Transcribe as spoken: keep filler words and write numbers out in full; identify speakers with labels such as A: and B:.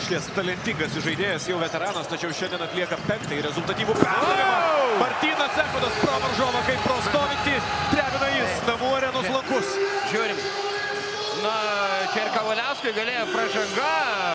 A: Išties talentingas žaidėjas, jau veteranas, tačiau šiandien atlieka penktąjį rezultatyvų perdavimą. Martynas Echodas pro varžovą, kaip pro stovintį, drebina jis namų arenos lankus.
B: Žiūrim. Na, čia ir Kavaliauskui galėjo pražanga.